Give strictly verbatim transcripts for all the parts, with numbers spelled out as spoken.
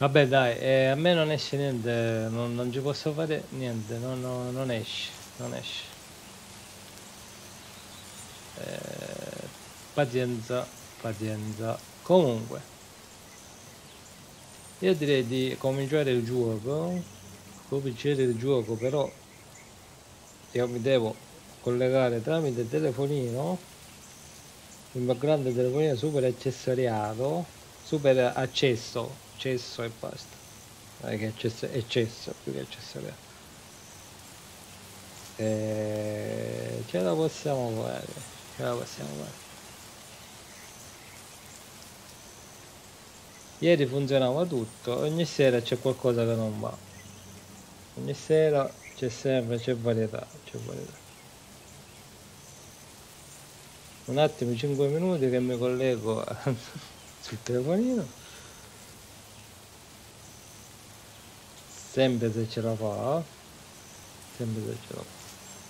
Vabbè dai, eh, a me non esce niente, non, non ci posso fare niente, non, non- non esce, non esce. Eh, pazienza, pazienza. Comunque, io direi di cominciare il gioco, cominciare il gioco, però io mi devo collegare tramite telefonino, il mio grande telefonino super accessoriato, super accesso, accesso e basta. Non è che accesso, eccesso più che accessoriato. E ce la possiamo fare, ce la possiamo fare. Ieri funzionava tutto, ogni sera c'è qualcosa che non va. Ogni sera c'è sempre, c'è varietà, c'è varietà. Un attimo, cinque minuti che mi collego sul telefonino. Sempre se ce la fa, sempre se ce la fa.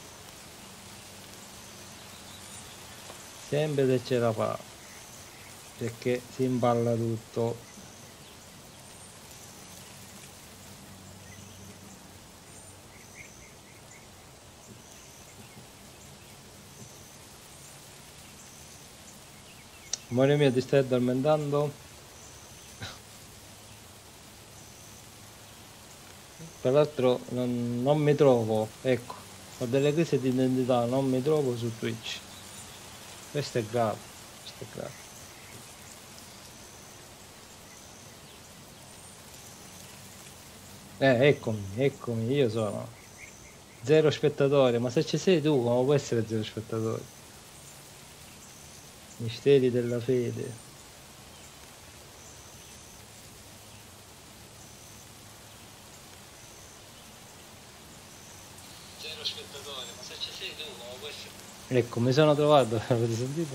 Sempre se ce la fa, perché si imballa tutto. Amore mio, ti stai addormentando? Tra l'altro non, non mi trovo, ecco, ho delle crisi di identità, non mi trovo su Twitch. Questo è grave, questo è grave. Eh, eccomi, eccomi, io sono zero spettatori, ma se ci sei tu, come può essere zero spettatori? Misteri della fede. Zero spettatori, ma se ci sei tu, come può essere? Ecco, mi sono trovato, avete sentito?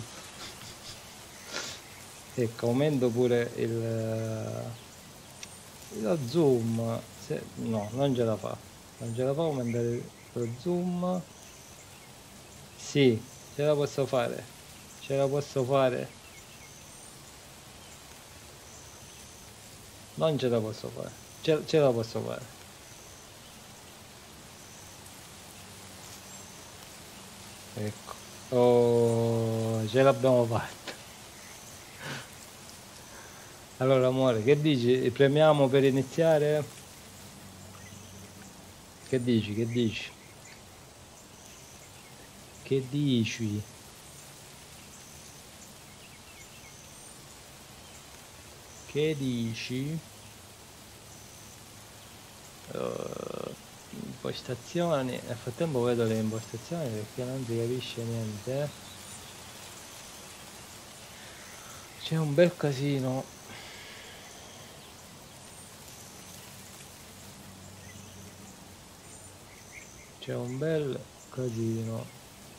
Ecco, aumento pure il, lo zoom. Se, no, non ce la fa. Non ce la fa aumentare lo zoom. Sì, ce la posso fare. Ce la posso fare. Non ce la posso fare. Ce, ce la posso fare. Ecco. Oh, ce l'abbiamo fatta. Allora, amore, che dici? Premiamo per iniziare? Che dici? Che dici? Che dici? Che dici? Uh, impostazioni. Nel frattempo vedo le impostazioni perché non si capisce niente. C'è un bel casino. C'è un bel casino.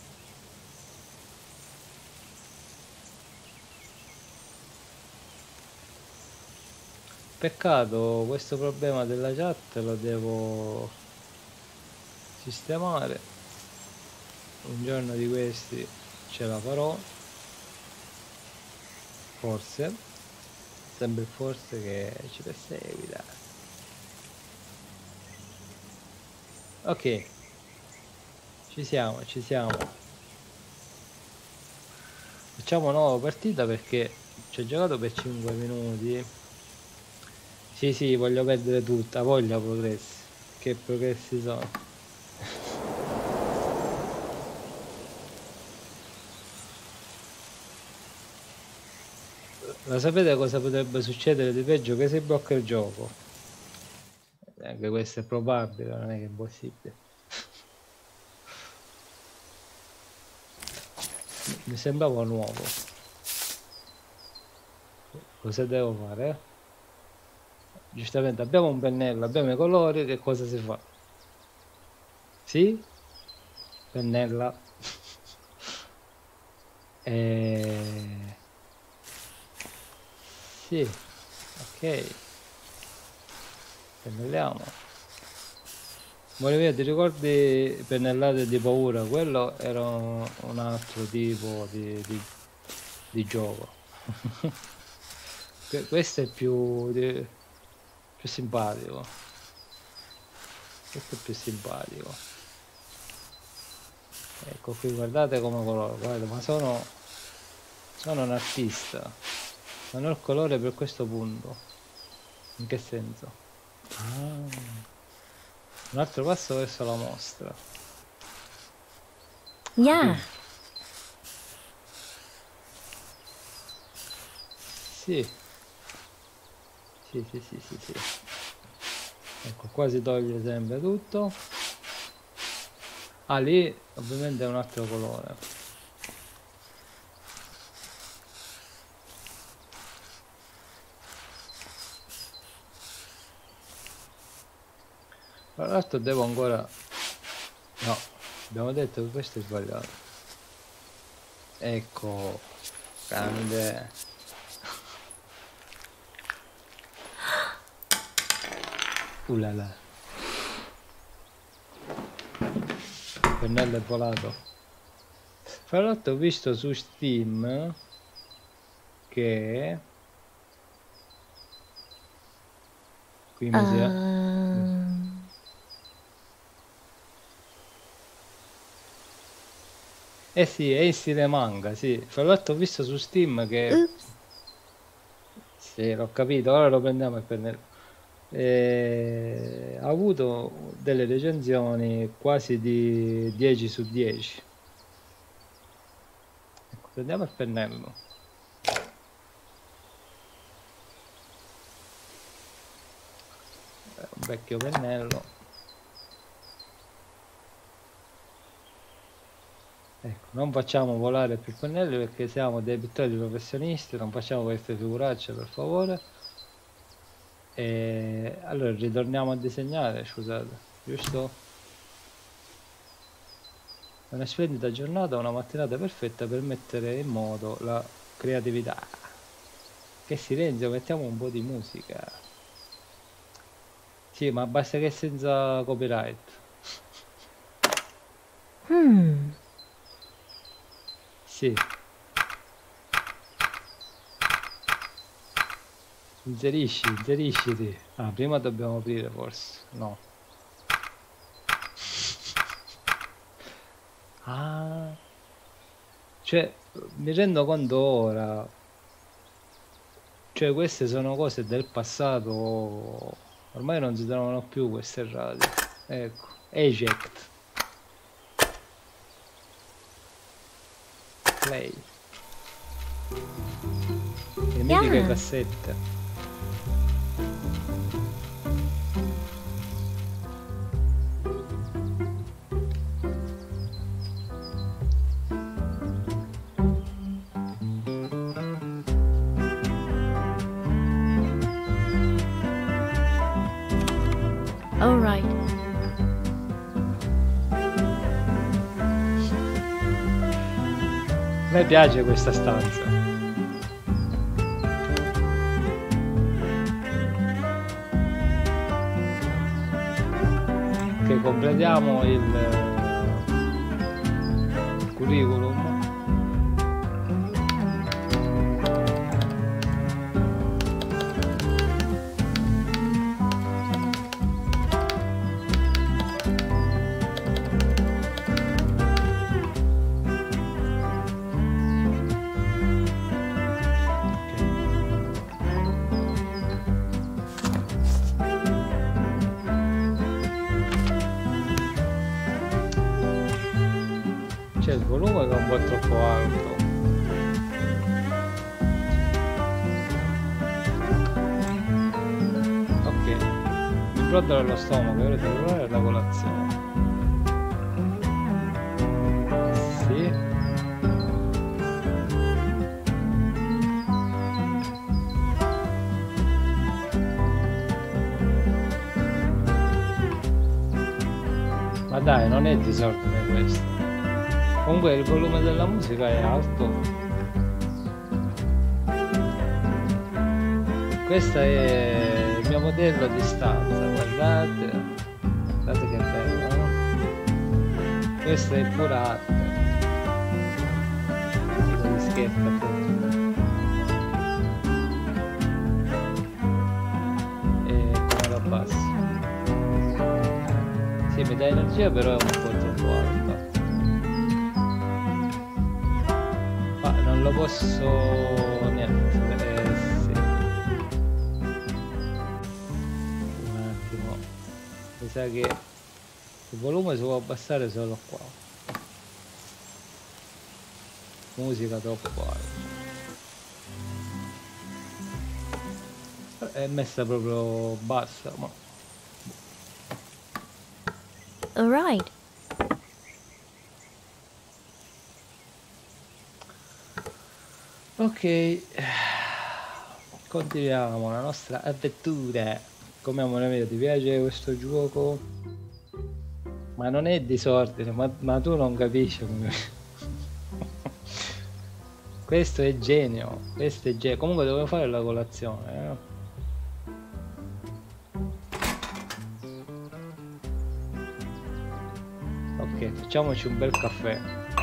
Peccato, questo problema della chat lo devo sistemare. Un giorno di questi ce la farò. Forse. Sempre forse che ci perseguita. Ok. Ci siamo, ci siamo. Facciamo nuova partita perché ci ho giocato per cinque minuti. Sì, sì, voglio perdere tutta, voglia progressi. Che progressi sono? Lo sapete cosa potrebbe succedere di peggio? Che si blocca il gioco. Anche questo è probabile, non è che è impossibile. Mi sembrava nuovo. Cosa devo fare? Giustamente abbiamo un pennello, abbiamo i colori, che cosa si fa? Sì? Pennella. E... Sì, ok. Pennelliamo. Amore mio, ti ricordi pennellate di paura? Quello era un altro tipo di, di, di gioco. Questo è più... Di... più simpatico. Questo è più simpatico. Ecco qui, guardate come colore, guarda, ma sono sono un artista, non ho il colore per questo punto. In che senso? Ah. Un altro passo verso la mostra. Yeah. Sì. Sì, sì, sì, sì, sì. Ecco, qua si toglie sempre tutto. Ah, lì ovviamente è un altro colore. Tra l'altro devo ancora... No, abbiamo detto che questo è sbagliato. Ecco, grande. Ulala. Il pennello è volato. Fra l'altro ho visto su Steam che... Qui mi si... Um, Eh sì, è in stile manga, sì. Fra l'altro ho visto su Steam che... oops. Sì, l'ho capito, ora lo prendiamo il pennello. Eh, ha avuto delle recensioni quasi di dieci su dieci. Ecco, prendiamo il pennello. Eh, un vecchio pennello. Ecco, non facciamo volare più pennelli perché siamo dei pittori professionisti, non facciamo queste figuracce per favore. E allora ritorniamo a disegnare, scusate, giusto? È una splendida giornata, una mattinata perfetta per mettere in moto la creatività. Che silenzio, mettiamo un po' di musica. Sì, ma basta che senza copyright. Hmm. Sì. Inserisci, inserisciti. Ah, prima dobbiamo aprire forse. No. Ah. Cioè, mi rendo conto ora. Cioè, queste sono cose del passato. Ormai non si trovano più queste radio. Ecco. Eject. Play. Le mitiche Yeah. cassette. All right. A me piace questa stanza. Che completiamo il, il curriculum. C'è il volume che è un po' troppo alto. Ok, mi brodola allo stomaco, ora devo provare la colazione. Sì. Ma dai, non è disordine questo. Comunque il volume della musica è alto. Questo è il mio modello di stanza, guardate. Guardate che bello, no? Questo è pura arte. Dico di scherzo appunto. E mi dà energia, però è un po' troppo alta. Ma non lo posso niente, eh, sì. Un attimo, mi sa che il volume si può abbassare solo qua. Musica troppo alta. È messa proprio bassa, ma All right. ok, continuiamo la nostra avventura. Come amore mio, ti piace questo gioco? Ma non è disordine, ma, ma tu non capisci come... Questo è genio, questo è genio. Comunque devo fare la colazione, eh? Ok, facciamoci un bel caffè.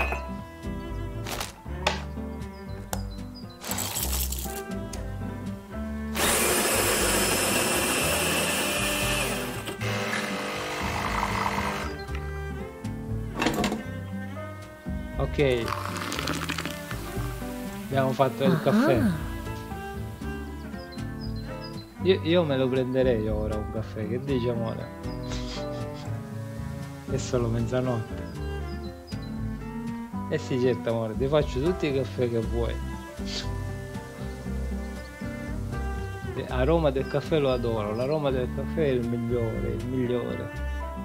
Ok, abbiamo fatto il caffè. Uh-huh. Io, io me lo prenderei ora un caffè, che dici amore? È solo mezzanotte. Eh sì, certo amore, ti faccio tutti i caffè che vuoi. L'aroma del caffè lo adoro, l'aroma del caffè è il migliore, il migliore.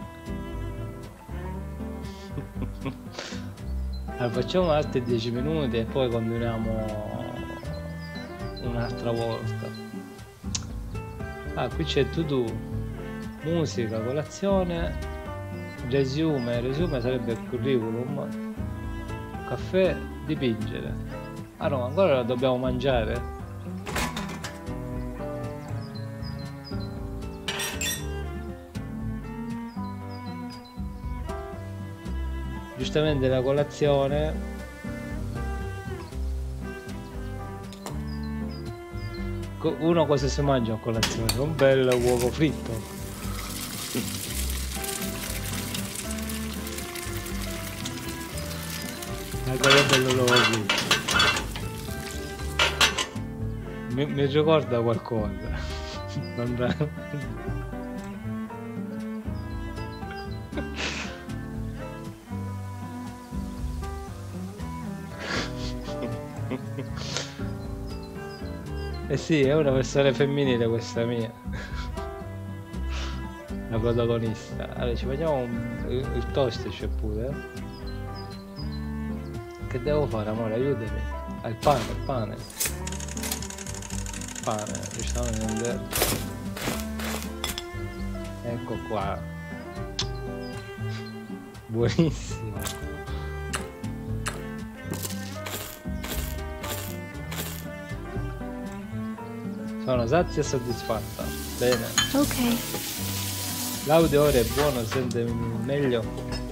Allora, facciamo altri dieci minuti e poi continuiamo un'altra volta. Ah, qui c'è to do, musica, colazione, resume, resume sarebbe il curriculum, caffè, dipingere. Ah no, ancora la dobbiamo mangiare? Giustamente la colazione. Co- uno cosa si mangia a colazione? Un bel uovo fritto. Anche un bello uovo fritto. Mi, mi ricorda qualcosa. Non da- Eh sì, è una versione femminile questa mia. La protagonista. Allora ci facciamo un... il, il toast c'è pure. eh. Che devo fare amore? Aiutami. Ah, il pane, il pane. Pane, giustamente. Ecco qua. Buonissimo. Sono sazia e soddisfatta. Bene. Okay. L'audio ora è buono, sente meglio.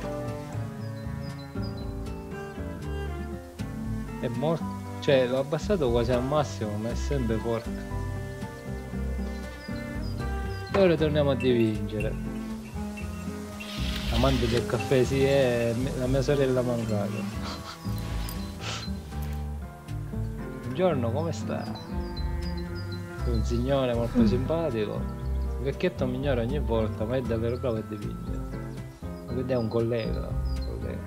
È molto... cioè l'ho abbassato quasi al massimo, ma è sempre forte. E ora torniamo a dipingere. Amante del caffè, sì, è la mia sorella mancata. Buongiorno, come sta? Un signore molto simpatico. Il vecchietto mi ignora ogni volta, ma è davvero bravo a dipingere. Quindi è un collega. collega.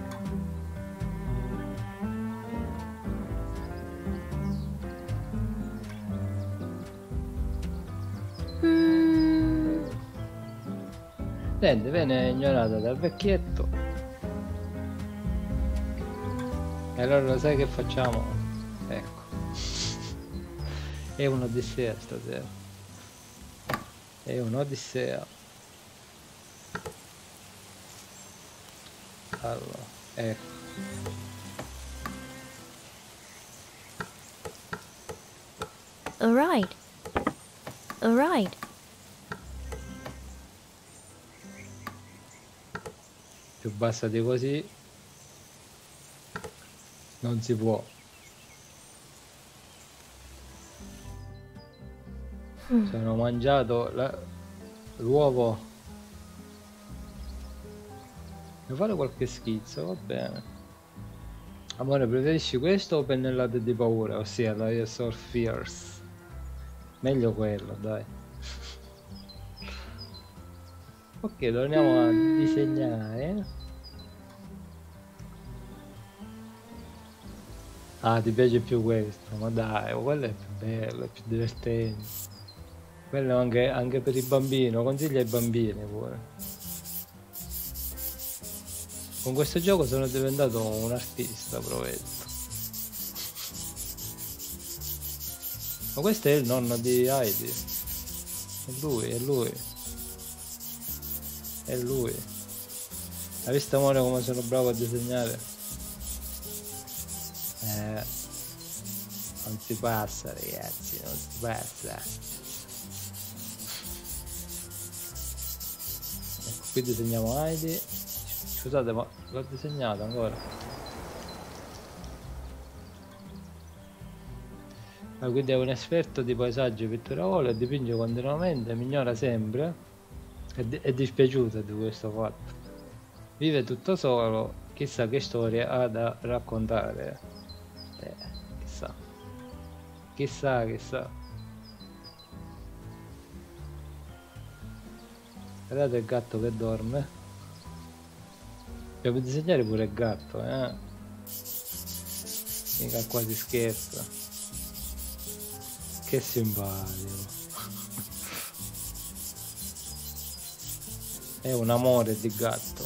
Mm. Niente, viene ignorata dal vecchietto. E allora sai che facciamo? Ecco. È un'odissea stasera. È un'odissea. Allora, ecco. All right. All right. Più bassa di così non si può. Hmm. Sono mangiato la- l'uovo Vuoi fare qualche schizzo? Va bene. Amore, preferisci questo o pennellate di paura? Ossia, la Years of Fears. Meglio quello, dai. Ok, torniamo a disegnare. Ah, ti piace più questo? Ma dai, quello è più bello, è più divertente. Quello anche, anche per i bambini, lo consiglio ai bambini pure. Con questo gioco sono diventato un artista, provetto. Ma questo è il nonno di Heidi. È lui, è lui. È lui. Hai visto, amore, come sono bravo a disegnare? Eh, non si passa, ragazzi, non si passa. Ecco, qui disegniamo Heidi. Scusate, ma l'ho disegnato ancora. Ah, quindi è un esperto di paesaggi e pitturolo e dipinge continuamente, mi ignora sempre. È, di è dispiaciuto di questo fatto. Vive tutto solo, chissà che storie ha da raccontare. Eh, chissà. Chissà, chissà. Guardate il gatto che dorme. Devo disegnare pure il gatto, eh. Mica quasi scherzo. Che simpatico. È un amore di gatto.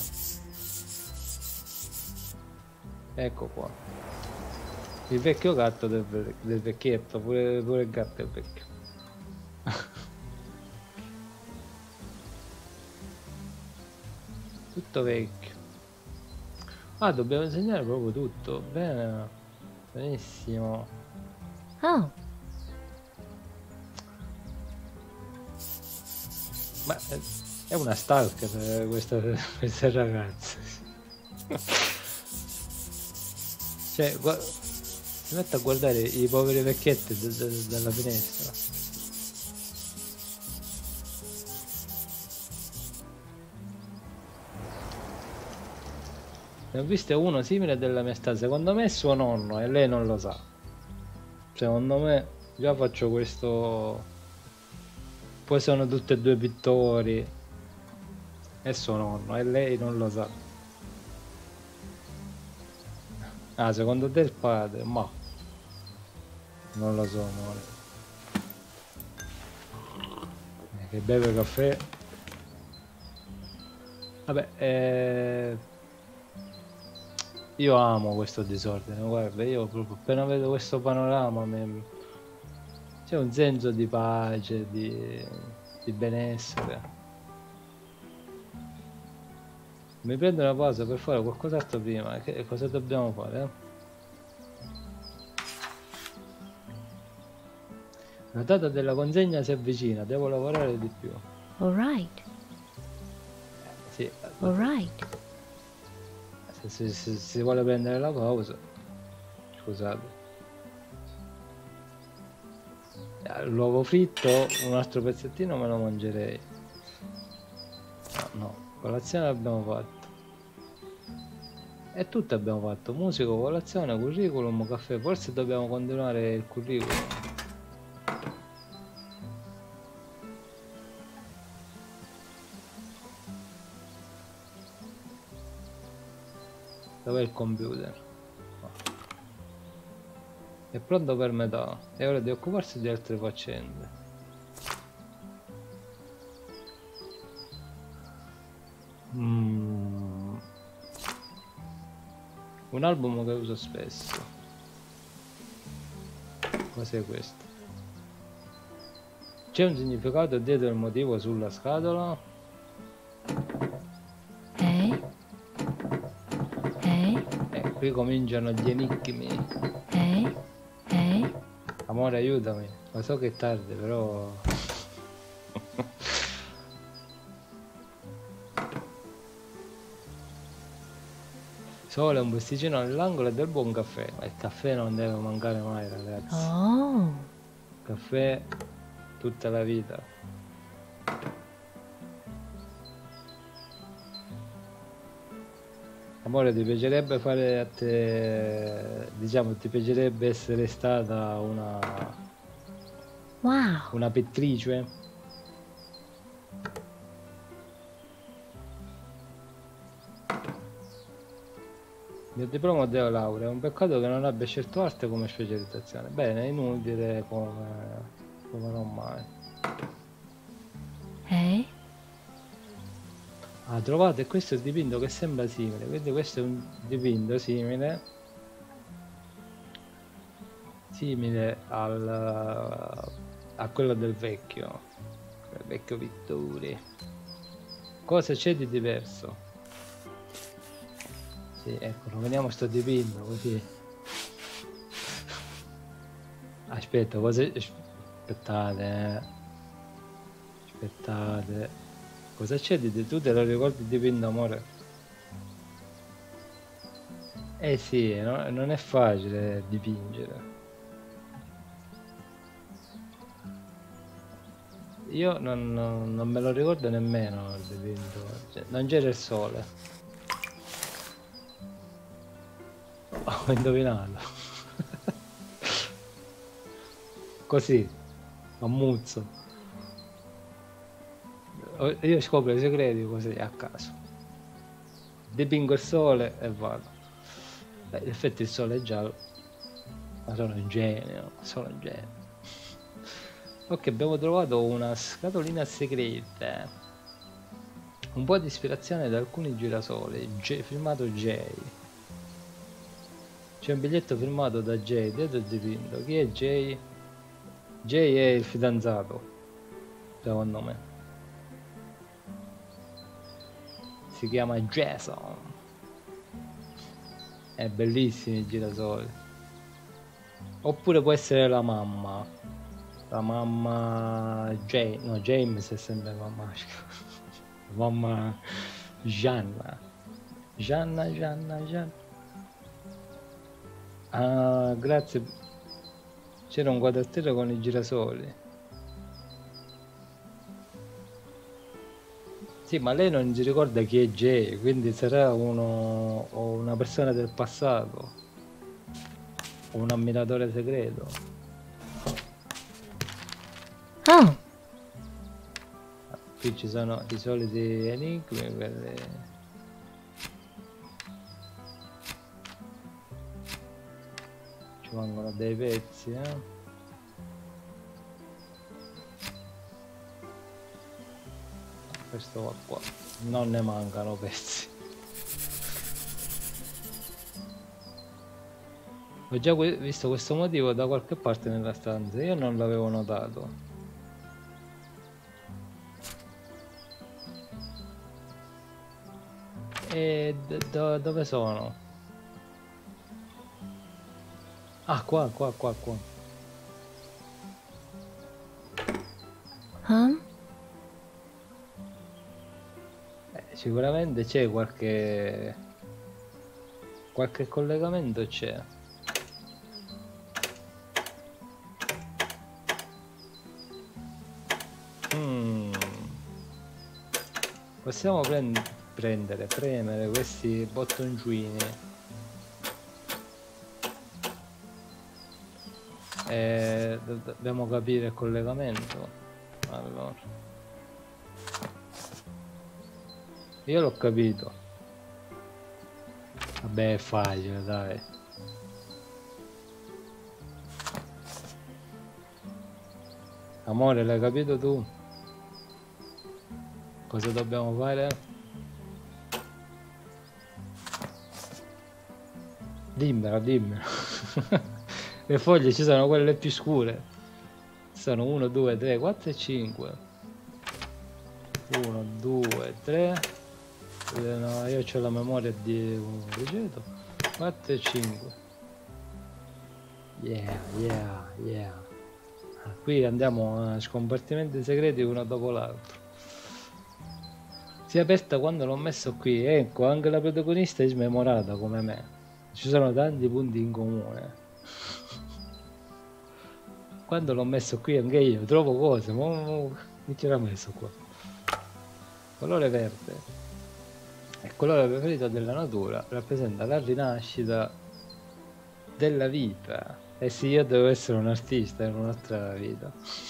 Ecco qua. Il vecchio gatto del, del vecchietto, pure, pure il gatto è vecchio. Tutto vecchio. Ah, dobbiamo insegnare proprio tutto. Bene. Benissimo. Oh, Ma è, è una stalker questa, questa ragazza. Cioè, gua si mette a guardare i poveri vecchietti de de dalla finestra. Ne ho visto uno simile della mia stanza. Secondo me è suo nonno e lei non lo sa. Secondo me già faccio questo. Poi sono tutti e due pittori. È suo nonno e lei non lo sa. Ah, secondo te il padre? Ma non lo so, amore. Eh, che beve caffè. Vabbè, eh... io amo questo disordine, guarda, io proprio appena vedo questo panorama c'è un senso di pace, di, di benessere. Mi prendo una pausa per fare qualcos'altro prima. Che cosa dobbiamo fare? Eh? La data della consegna si avvicina, devo lavorare di più. alright, Sì, alright. se, se, se si vuole prendere la pausa, scusate. L'uovo fritto, un altro pezzettino me lo mangerei. No, no, colazione l'abbiamo fatto. E tutto abbiamo fatto, musica, colazione, curriculum, caffè. Forse dobbiamo continuare il curriculum. Dov'è il computer? No. È pronto per metà, è ora di occuparsi di altre faccende. Mm. Un album che uso spesso. Cos'è questo? C'è un significato dietro il motivo sulla scatola? Eh? Eh? E qui cominciano gli enigmi. Eh? Eh? Amore, aiutami. Lo so che è tardi, però... Sole, un posticino nell'angolo e del buon caffè. Ma il caffè non deve mancare mai, ragazzi. Oh, Caffè tutta la vita. Amore, ti piacerebbe fare a te, diciamo, ti piacerebbe essere stata una, Wow. una pittrice? Mio diploma della laurea, è un peccato che non abbia scelto arte come specializzazione. Bene, inutile come, come non mai. Eh? Ah, trovate, questo è il dipinto che sembra simile, quindi questo è un dipinto simile, simile al, a quello del vecchio, del vecchio Vittori. Cosa c'è di diverso? Sì, ecco, vediamo sto dipinto così. Aspetta, cosa... Aspettate, eh. Aspettate. Cosa c'è di te? Tu te lo ricordi il dipinto, amore? Eh sì, no? Non è facile dipingere. Io non, non- non me lo ricordo nemmeno il dipinto. Cioè, non c'era il sole. Ho indovinato. Così, ammuzzo. Io scopro i segreti così a caso. Dipingo il sole e vado. Beh, in effetti il sole è giallo. Ma sono un genio, sono un genio. Ok, abbiamo trovato una scatolina segreta. Un po' di ispirazione da alcuni girasoli. J, firmato J. C'è un biglietto firmato da J dietro il dipinto. Chi è J? J è il fidanzato, secondo me. Si chiama Jason. È bellissimi i girasoli. Oppure può essere la mamma. La mamma Jane. No, James è sempre mamma. La mamma Gianna. Gianna, Gianna, Gianna. Ah, grazie. C'era un quadrattello con i girasoli. Sì, ma lei non si ricorda chi è Jay, quindi sarà uno o una persona del passato o un ammiratore segreto. Oh. Qui ci sono i soliti enigmi, quelli... Ci vengono dei pezzi, eh? Questo va qua. Non ne mancano pezzi. Ho già que- visto questo motivo da qualche parte nella stanza, io non l'avevo notato. E d- do- dove sono? Ah, qua, qua, qua, qua. Huh? Eh, sicuramente c'è qualche... qualche collegamento c'è. Mm. Possiamo prend- prendere, premere questi bottoncini e do- dobbiamo capire il collegamento. Allora, io l'ho capito. Vabbè, è facile, dai. Amore, l'hai capito tu? Cosa dobbiamo fare? Dimmelo, dimmelo. Le foglie ci sono quelle più scure. Sono uno, due, tre, quattro e cinque. uno, due, tre. No, io ho la memoria di un rigeto. quattro e cinque. Yeah, yeah, yeah. Qui andiamo a scompartimenti segreti uno dopo l'altro. Si è aperta quando l'ho messo qui. Ecco, anche la protagonista è smemorata come me. Ci sono tanti punti in comune. Quando l'ho messo qui anche io trovo cose, ma chi ce l'ha messo qua? Colore verde. Il colore preferito della natura rappresenta la rinascita della vita. Eh sì, io devo essere un artista in un'altra vita.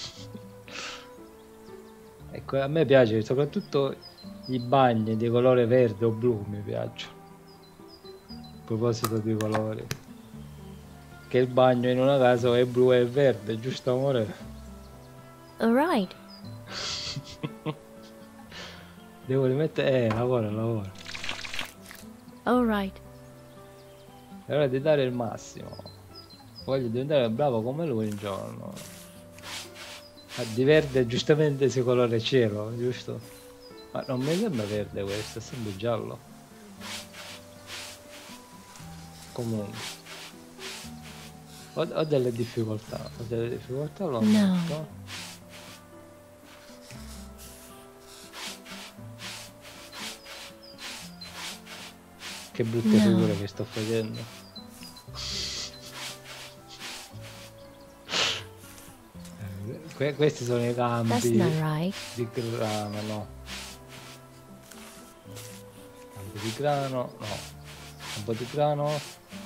Ecco, a me piace soprattutto i bagni di colore verde o blu, mi piacciono. A proposito di colori. Che il bagno in una casa è blu e verde, giusto amore? Alright. Devo rimettere... Eh, lavora, lavora. Alright. È ora di dare il massimo. Voglio diventare bravo come lui un giorno. Ma di verde giustamente si colore cielo, giusto? Ma non mi sembra verde questo, è sempre giallo. Comunque. Ho, ho delle difficoltà, ho delle difficoltà, lo No. ammetto. Che brutte No. figure che sto facendo. Eh, que- questi sono i That's campi not right. di grano, no. Campi di grano, no. Campo di grano.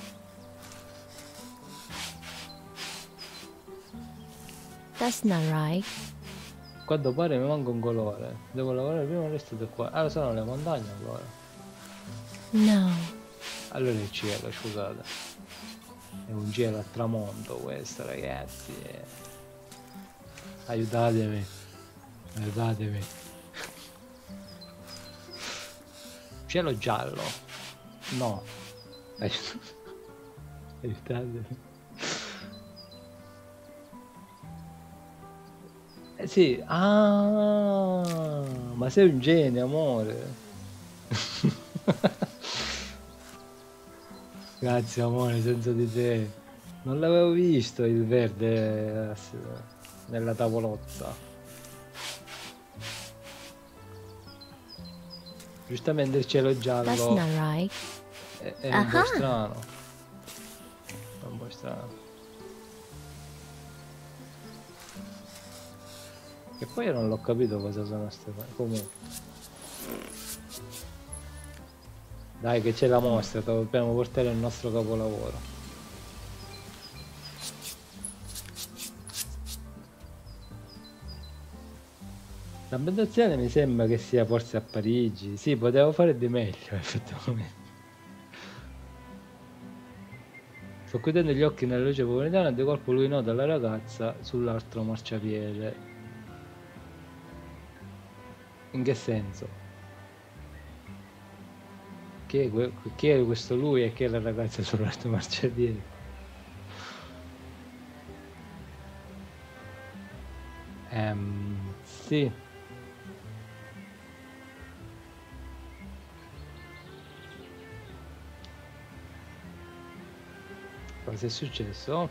That's not right. Quando pare mi manca un colore. Devo lavorare prima il resto del qua. Ah, sono le montagne allora. No. Allora il cielo, scusate. È un cielo a tramonto questo, ragazzi. Aiutatemi. Aiutatemi. Cielo giallo. No. Aiut- Aiutatemi. Eh sì, ah, ma sei un genio, amore. Grazie, amore, senza di te. Non l'avevo visto il verde eh, nella tavolozza. Giustamente il cielo That's giallo not right. è, è un po' Ah. strano. È un po' strano. E poi io non l'ho capito cosa sono queste cose. Comunque. Dai che c'è la mostra, dobbiamo portare il nostro capolavoro. L'ambientazione mi sembra che sia forse a Parigi. Sì, potevo fare di meglio, effettivamente. Sto chiudendo gli occhi nella luce pomeridiana e di colpo lui nota la ragazza sull'altro marciapiede. In che senso? Chi è, que- chi è questo lui e chi è la ragazza sull'altro marciapiede? Ehm, sì. Cosa è successo?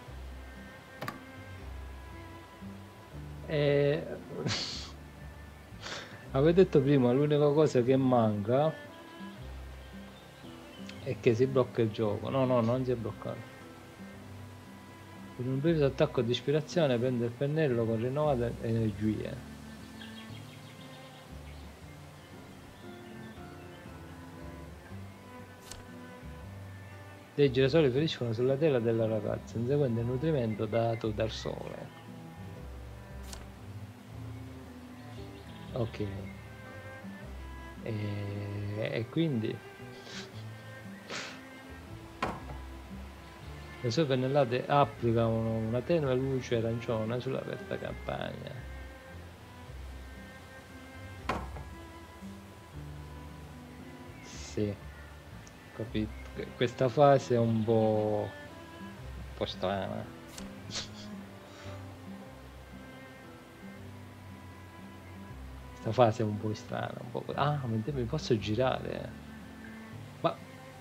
E... Avevo detto prima, l'unica cosa che manca è che si blocca il gioco. No, no, non si è bloccato. In un breve attacco di ispirazione prende il pennello con rinnovate energie. Dei girasoli feriscono sulla tela della ragazza, inseguendo il nutrimento dato dal sole. Ok. E, e quindi le sue pennellate applicano una tenue luce arancione sull'aperta campagna. Sì, capito. Questa fase è un po', un po' strana. Questa fase è un po' strana, un po'... Ah, mi mi posso girare. Ma...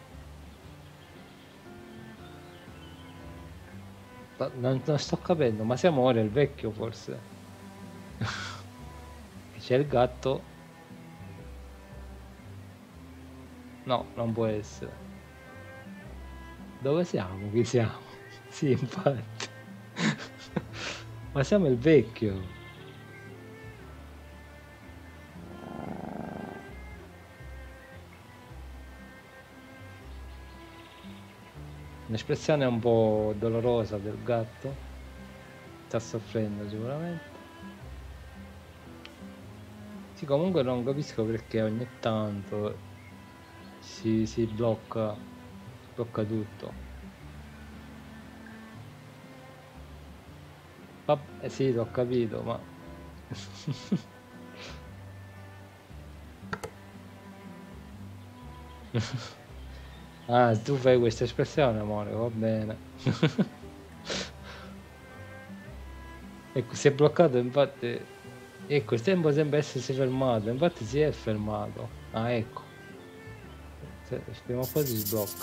ma non, non sto capendo, ma siamo ora il vecchio forse? C'è il gatto. No, non può essere. Dove siamo? Chi siamo? Sì, infatti. Ma siamo il vecchio. Un'espressione un po' dolorosa del gatto. Sta soffrendo sicuramente. Sì, comunque non capisco perché ogni tanto si, si blocca, si blocca tutto. Vabbè, sì, l'ho capito, ma... Ah, tu fai questa espressione, amore, va bene. Ecco, si è bloccato, infatti. Ecco, il tempo sembra essersi fermato, infatti si è fermato. Ah, ecco. Se- Prima o poi si sblocca.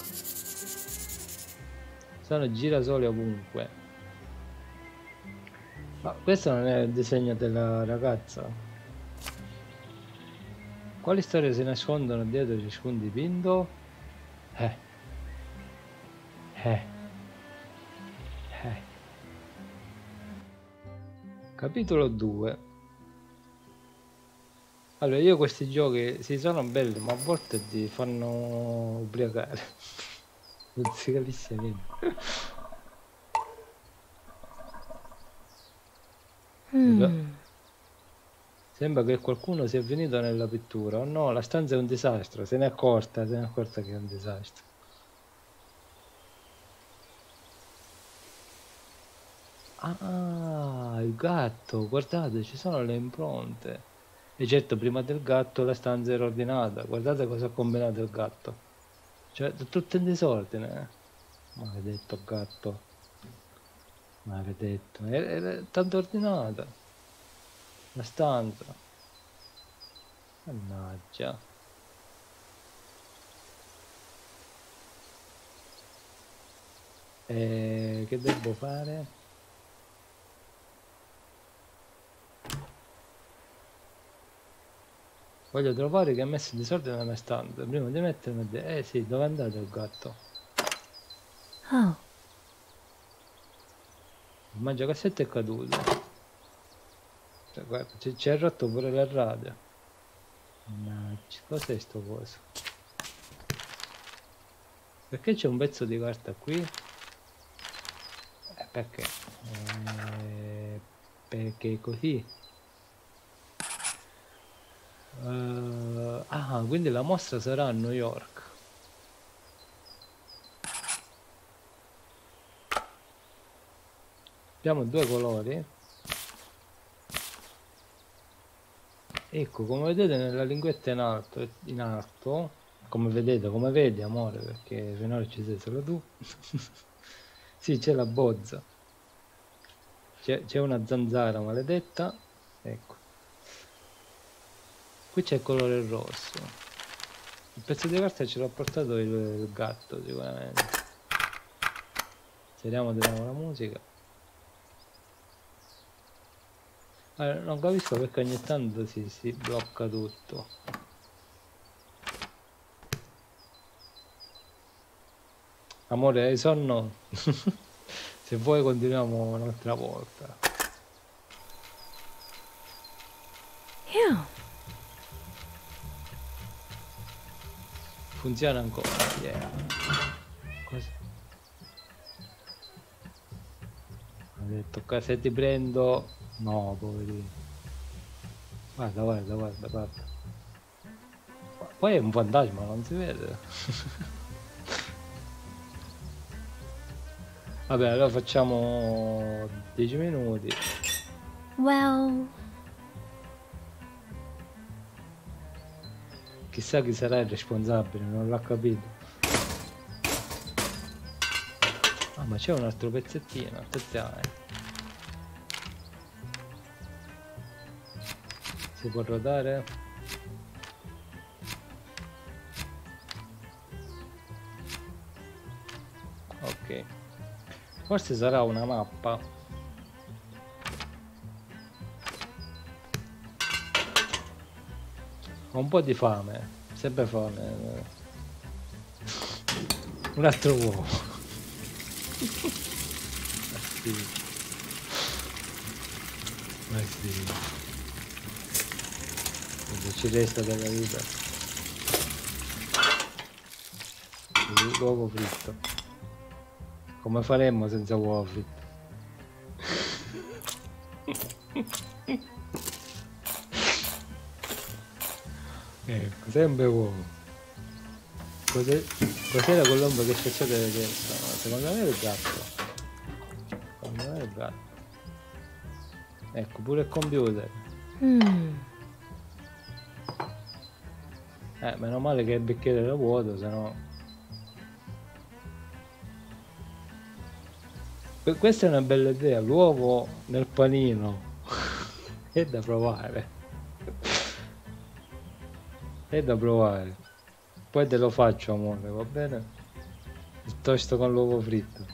Sono girasoli ovunque. Ma questo non è il disegno della ragazza? Quali storie si nascondono dietro ciascun dipinto? Eh. Eh. Eh. Capitolo due. Allora, io questi giochi si sono belli, ma a volte ti fanno ubriacare. Non si capisce niente. Hmm. Sembra che qualcuno sia venuto nella pittura. Oh no, la stanza è un disastro. Se n'è accorta, se n'è accorta che è un disastro. Ah, il gatto, guardate, ci sono le impronte. E certo, prima del gatto la stanza era ordinata. Guardate cosa ha combinato il gatto. Cioè, è tutto in disordine. eh. Maledetto gatto. Maledetto. È, è tanto ordinata. La stanza. Mannaggia. E che devo fare? Voglio trovare che ha messo in disordine la mia stanza. Prima di mettermi a de- Eh sì, dove è andato il gatto? Oh. Il mangiacassette è caduto. Cioè, guarda, ci ci ha rotto pure la radio. Mannaggia, cos'è sto coso? Perché c'è un pezzo di carta qui? Eh, perché? Eh, perché così? Eh, ah, quindi la mostra sarà a New York. Abbiamo due colori. Ecco, come vedete nella linguetta in alto, in alto, come vedete, come vedi amore, perché finora ci sei solo tu. Sì, c'è la bozza. C'è una zanzara maledetta. Ecco. Qui c'è il colore rosso. Il pezzo di carta ce l'ha portato il, il gatto sicuramente. Speriamo di nuovo la musica. Allora, non capisco perché ogni tanto si, si blocca tutto. Amore, hai sonno? Se vuoi continuiamo un'altra volta. Yeah. Funziona ancora. Yeah. Cosa? Ha detto che se ti prendo... No, poverino. Guarda, guarda, guarda, guarda. Poi è un fantasma, non si vede. Vabbè, allora facciamo dieci minuti. Well, Chissà chi sarà il responsabile, non l'ho capito. Ah, ma c'è un altro pezzettino, attenzione. Si può ruotare? Ok. Forse sarà una mappa. Ho un po' di fame, sempre fame. Un altro uovo. Ma sì. Ma sì. Cosa ci resta della vita? L'uovo fritto. Come faremmo senza uova fritte? Ecco, sempre uovo. Cos'è- Cos'era quell'ombra che schiacciate le testa? Secondo me è il gatto. Secondo me è il gatto. Ecco, pure il computer. Hmm. Eh, meno male che il bicchiere era vuoto, sennò... Que- Questa è una bella idea, l'uovo nel panino. È da provare. È da provare. Poi te lo faccio, amore, va bene? Il toast con l'uovo fritto.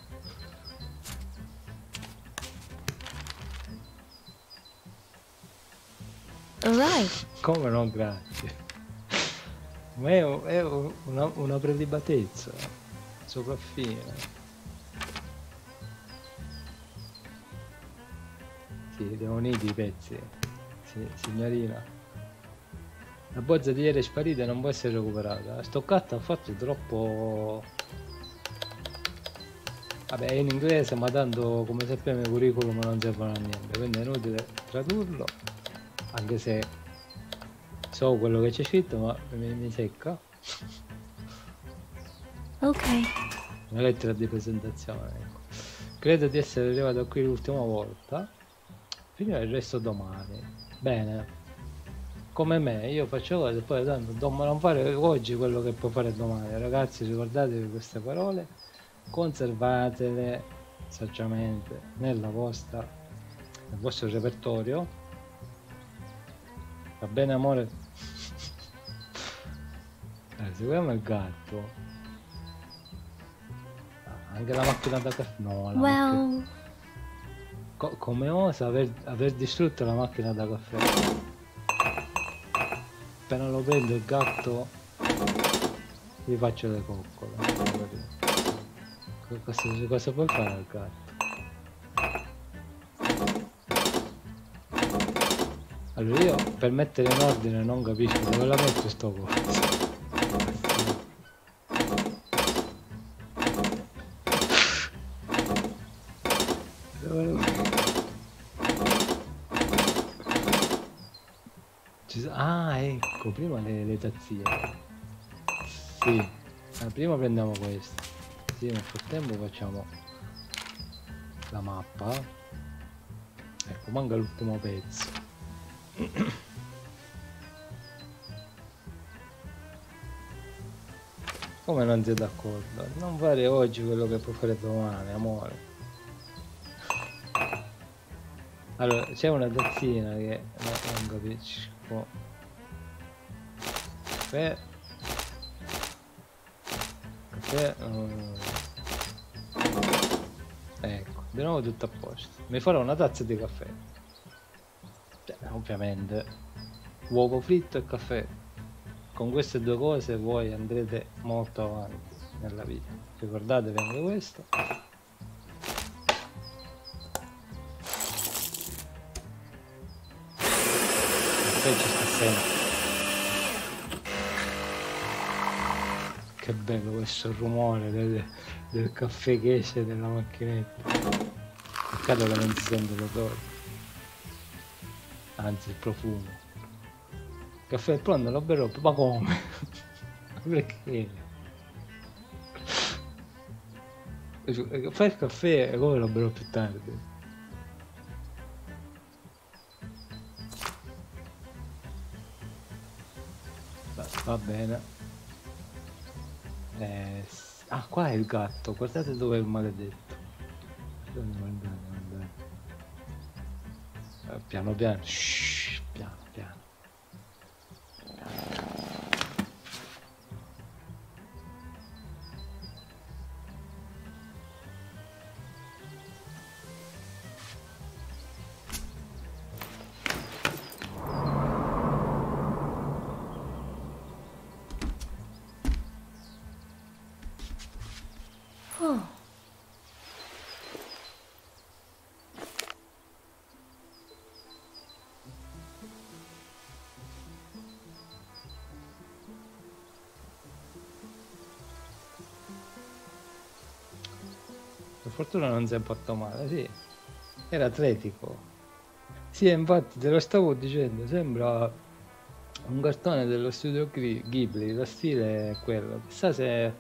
All right. Come no, grazie. Ma è, è una, una prelibatezza sopraffina. Sì, li ho uniti i pezzi. Sì, signorina. La bozza di ieri è sparita e non può essere recuperata. Sto gatto ha fatto troppo... Vabbè, è in inglese, ma tanto come sappiamo i curriculum non servono a niente, quindi è inutile tradurlo, anche se so quello che c'è scritto, ma mi, mi secca. Okay. Una lettera di presentazione, ecco. Credo di essere arrivato qui l'ultima volta. Finirò il resto domani. Bene. Come me, io faccio cose e poi tanto dom- non fare oggi quello che puoi fare domani. Ragazzi, ricordatevi queste parole, conservatele saggiamente nella vostra, nel vostro repertorio. Va bene, amore? Eh, seguiamo il gatto. Ah, anche la macchina da caffè. No, la macchina. Well, Co- come osa aver, aver distrutto la macchina da caffè? Appena lo prendo il gatto, gli faccio le coccole. Co- Cosa, cosa puoi fare al gatto? Allora io per mettere in ordine non capisco dove la metto sto coso. Dove lo- Ci so- Ah, ecco, prima le, le tazzine. Sì, eh, prima prendiamo questo. Sì, nel frattempo facciamo la mappa. Ecco, manca l'ultimo pezzo. Come non sei d'accordo? Non fare oggi quello che puoi fare domani, amore. Allora, c'è una tazzina che no, non capisco. Caffè. Caffè. mm, Ecco, di nuovo tutto a posto. Mi farò una tazza di caffè. Cioè, ovviamente, uovo fritto e caffè. Con queste due cose voi andrete molto avanti nella vita. Ricordatevi anche questo. Il caffè ci sta sempre. Che bello questo rumore del, del caffè che esce dalla macchinetta. Peccato che non si sente l'odore, anzi il profumo. Il caffè è pronto, lo berrò, ma come? Perché? Fai il caffè e come lo berrò più tardi? Va, va bene. Eh, s- ah, qua è il gatto, guardate dove è il maledetto. Guardate, guardate, guardate. Eh, piano piano, shh, piano piano. oh, per fortuna non si è fatto male, sì. Era atletico. Sì, infatti te lo stavo dicendo, sembra un cartone dello studio Ghibli, lo stile è quello. Chissà se,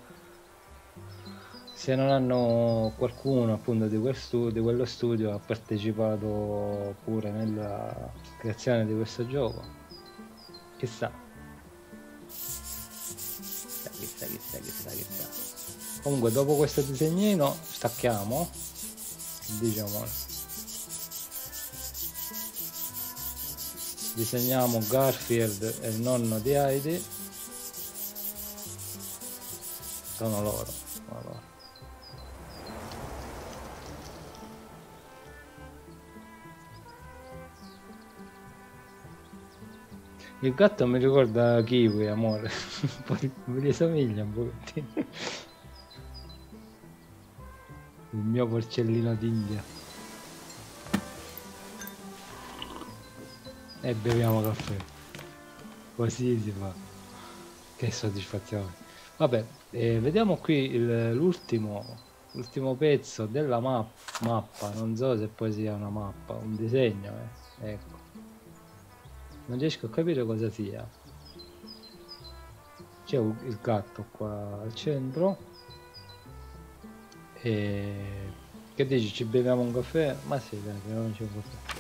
se non hanno qualcuno appunto di, quel studio, di quello studio ha partecipato pure nella creazione di questo gioco. Chissà. Chissà, chissà, chissà, chissà. Comunque dopo questo disegnino stacchiamo, diciamo. Disegniamo Garfield e il nonno di Heidi. Sono loro, sono loro. Il gatto mi ricorda Kiwi, amore. Un po' di, mi risomiglia un pochettino. Il mio porcellino d'India. E beviamo caffè, così si fa. Che soddisfazione. Vabbè, eh, vediamo qui l'ultimo l'ultimo pezzo della map, mappa, non so se poi sia una mappa, un disegno, eh. Ecco, non riesco a capire cosa sia. C'è il gatto qua al centro e che dici, ci beviamo un caffè? Ma sì, dai, beviamoci un caffè.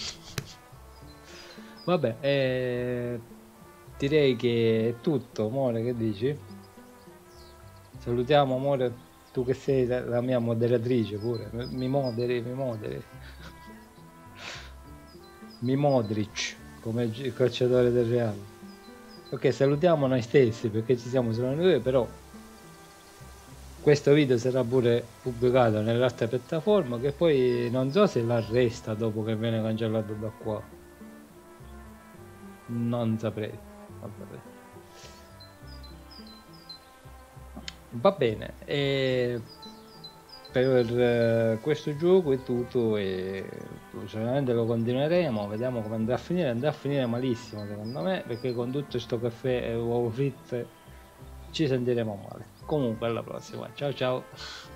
Vabbè, eh, direi che è tutto, amore, che dici? Salutiamo, amore, tu che sei la, la mia moderatrice pure, mi moderi, mi moderi. Mi Modric, come il calciatore del Real. Ok, salutiamo noi stessi perché ci siamo solo noi, però questo video sarà pure pubblicato nell'altra piattaforma che poi non so se la resta dopo che viene cancellato da qua. Non saprei. Non saprei. Va bene, e per questo gioco è tutto e sicuramente lo continueremo, vediamo come andrà a finire. Andrà a finire malissimo secondo me, perché con tutto sto caffè e uovo fritte ci sentiremo male. Comunque alla prossima, ciao ciao.